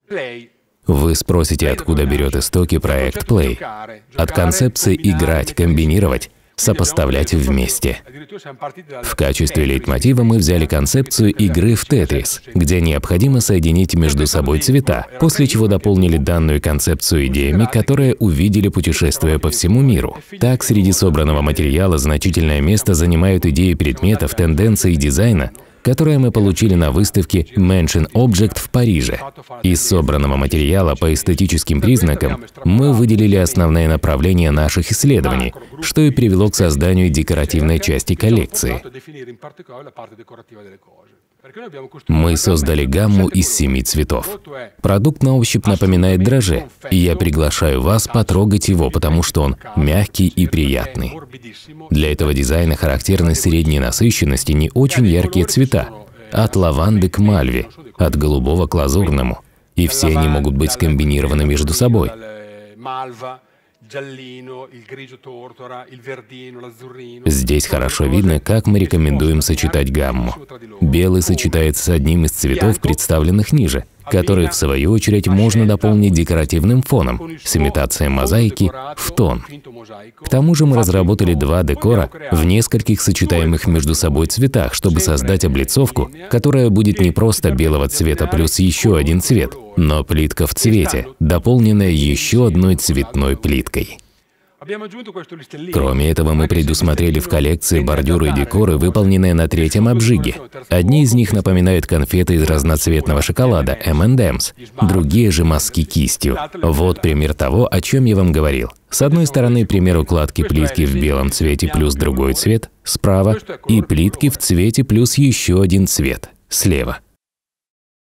Вы спросите, откуда берет истоки проект Play? От концепции играть, комбинировать, сопоставлять вместе. В качестве лейтмотива мы взяли концепцию игры в Тетрис, где необходимо соединить между собой цвета, после чего дополнили данную концепцию идеями, которые увидели, путешествуя по всему миру. Так, среди собранного материала значительное место занимают идеи предметов, тенденций и дизайна, которые мы получили на выставке Mansion Object в Париже. Из собранного материала по эстетическим признакам мы выделили основные направления наших исследований, что и привело к созданию декоративной части коллекции. Мы создали гамму из 7 цветов. Продукт на ощупь напоминает дрожжи, и я приглашаю вас потрогать его, потому что он мягкий и приятный. Для этого дизайна характерны средней насыщенности не очень яркие цвета, от лаванды к мальве, от голубого к лазурному, и все они могут быть скомбинированы между собой. Здесь хорошо видно, как мы рекомендуем сочетать гамму. Белый сочетается с одним из цветов, представленных ниже, который, в свою очередь, можно дополнить декоративным фоном с имитацией мозаики в тон. К тому же мы разработали 2 декора в нескольких сочетаемых между собой цветах, чтобы создать облицовку, которая будет не просто белого цвета плюс еще один цвет, но плитка в цвете, дополненная еще одной цветной плиткой. Кроме этого, мы предусмотрели в коллекции бордюры и декоры, выполненные на 3-м обжиге. Одни из них напоминают конфеты из разноцветного шоколада M&M's, другие же мазки кистью. Вот пример того, о чем я вам говорил. С одной стороны, пример укладки плитки в белом цвете плюс другой цвет справа, и плитки в цвете плюс еще один цвет слева.